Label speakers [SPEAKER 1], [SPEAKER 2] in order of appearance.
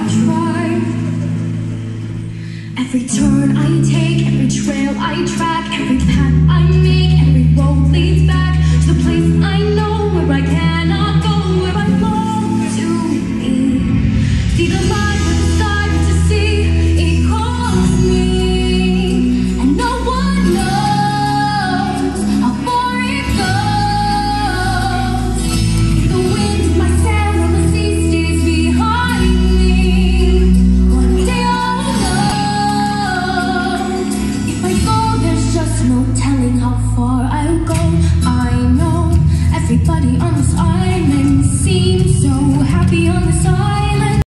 [SPEAKER 1] try. Every turn I take, every trail I track, every path I make, every road leads back.